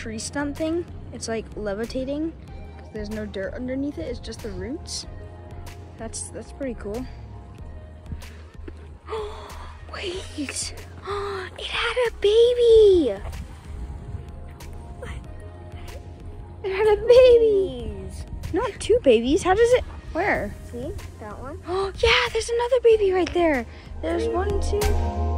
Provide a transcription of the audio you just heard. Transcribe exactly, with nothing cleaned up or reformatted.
tree stump thing. It's like levitating. There's no dirt underneath it. It's just the roots. That's that's pretty cool. Wait, it had a baby. It had a baby. Not two babies. How does it? Where? See that one? Oh yeah, there's another baby right there. There's one, two.